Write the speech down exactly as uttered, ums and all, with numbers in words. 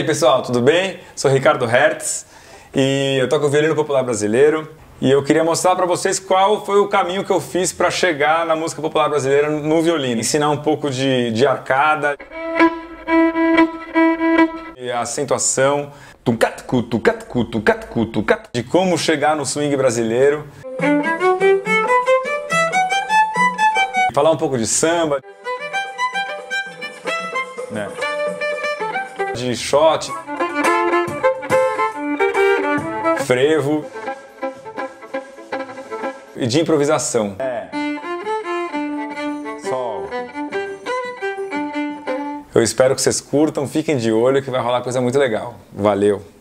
pessoal, tudo bem? Sou Ricardo Hertz e eu toco violino popular brasileiro e eu queria mostrar para vocês qual foi o caminho que eu fiz para chegar na música popular brasileira no violino. Ensinar um pouco de, de arcada, e a acentuação, de como chegar no swing brasileiro. Falar um pouco de samba, né? De shot, frevo e de improvisação. É. Sol. Eu espero que vocês curtam, fiquem de olho que vai rolar coisa muito legal. Valeu!